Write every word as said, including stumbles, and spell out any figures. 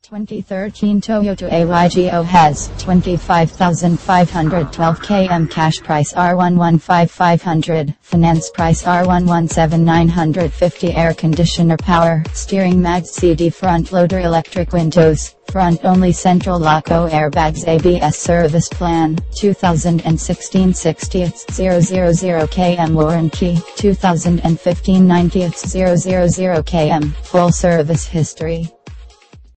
twenty thirteen Toyota aygo has twenty-five thousand five hundred twelve kilometers, cash price R one hundred fifteen thousand five hundred, finance price R one hundred seventeen thousand nine hundred fifty, air conditioner power, steering mag C D, front loader, electric windows, front only, central lock, O airbags, A B S, service plan, two thousand sixteen sixty thousand kilometers warranty, two thousand fifteen ninety thousand kilometers full service history.